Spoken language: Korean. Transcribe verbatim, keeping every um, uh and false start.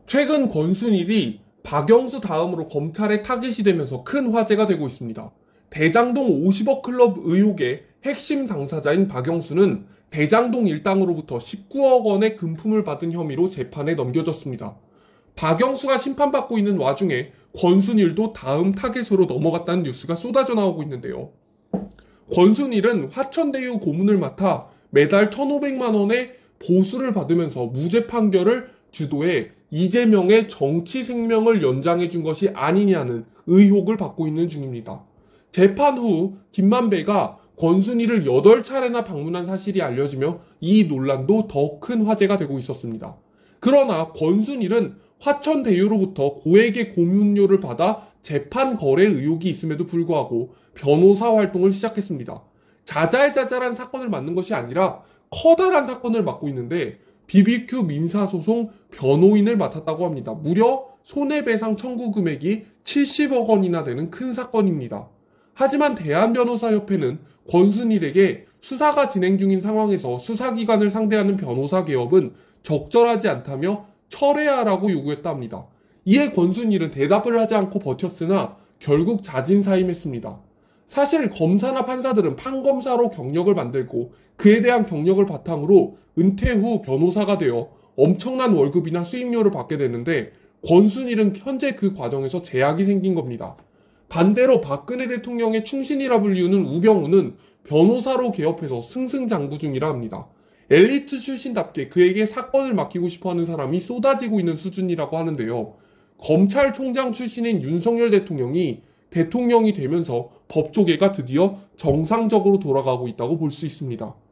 최근 권순일이 박영수 다음으로 검찰에 타깃이 되면서 큰 화제가 되고 있습니다. 대장동 오십억 클럽 의혹의 핵심 당사자인 박영수는 대장동 일당으로부터 십구억 원의 금품을 받은 혐의로 재판에 넘겨졌습니다. 박영수가 심판받고 있는 와중에 권순일도 다음 타겟으로 넘어갔다는 뉴스가 쏟아져 나오고 있는데요. 권순일은 화천대유 고문을 맡아 매달 천오백만 원의 보수를 받으면서 무죄 판결을 주도해 이재명의 정치 생명을 연장해 준 것이 아니냐는 의혹을 받고 있는 중입니다. 재판 후 김만배가 권순일을 여덟 차례나 방문한 사실이 알려지며 이 논란도 더 큰 화제가 되고 있었습니다. 그러나 권순일은 화천대유로부터 고액의 고문료를 받아 재판 거래 의혹이 있음에도 불구하고 변호사 활동을 시작했습니다. 자잘자잘한 사건을 맡는 것이 아니라 커다란 사건을 맡고 있는데 비비큐 민사소송 변호인을 맡았다고 합니다. 무려 손해배상 청구 금액이 칠십억 원이나 되는 큰 사건입니다. 하지만 대한변호사협회는 권순일에게 수사가 진행 중인 상황에서 수사기관을 상대하는 변호사 개업은 적절하지 않다며 철회하라고 요구했다 합니다. 이에 권순일은 대답을 하지 않고 버텼으나 결국 자진사임했습니다. 사실 검사나 판사들은 판검사로 경력을 만들고 그에 대한 경력을 바탕으로 은퇴 후 변호사가 되어 엄청난 월급이나 수임료를 받게 되는데 권순일은 현재 그 과정에서 제약이 생긴 겁니다. 반대로 박근혜 대통령의 충신이라 불리우는 우병우는 변호사로 개업해서 승승장구 중이라 합니다. 엘리트 출신답게 그에게 사건을 맡기고 싶어하는 사람이 쏟아지고 있는 수준이라고 하는데요. 검찰총장 출신인 윤석열 대통령이 대통령이 되면서 법조계가 드디어 정상적으로 돌아가고 있다고 볼 수 있습니다.